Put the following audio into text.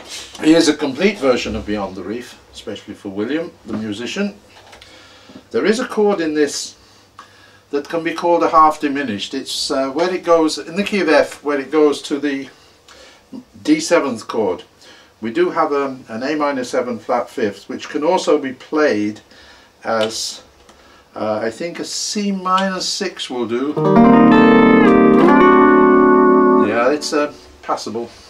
Here's a complete version of Beyond the Reef, especially for William, the musician. There is a chord in this that can be called a half diminished. It's where it goes, in the key of F, where it goes to the D7th chord. We do have an A minor 7 flat fifth, which can also be played as, I think a C minor 6 will do. Yeah, it's passable.